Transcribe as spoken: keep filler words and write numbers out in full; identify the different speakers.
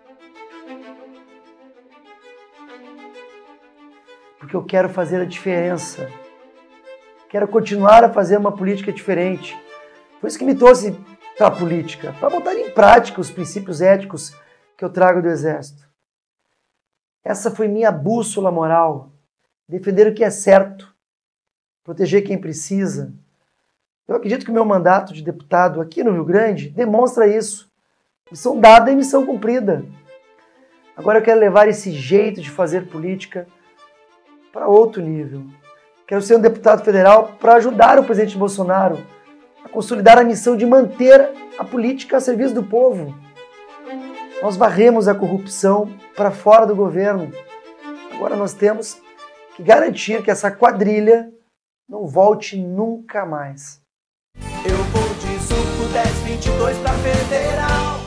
Speaker 1: Porque eu quero fazer a diferença. Quero continuar a fazer uma política diferente. Foi isso que me trouxe para a política, para botar em prática os princípios éticos que eu trago do Exército. Essa foi minha bússola moral. Defender o que é certo. Proteger quem precisa. Eu acredito que o meu mandato de deputado aqui no Rio Grande demonstra isso. Missão dada e missão cumprida. Agora eu quero levar esse jeito de fazer política para outro nível. Quero ser um deputado federal para ajudar o presidente Bolsonaro a consolidar a missão de manter a política a serviço do povo. Nós varremos a corrupção para fora do governo. Agora nós temos que garantir que essa quadrilha não volte nunca mais.
Speaker 2: Eu vou de suco dez vinte e dois pra federal.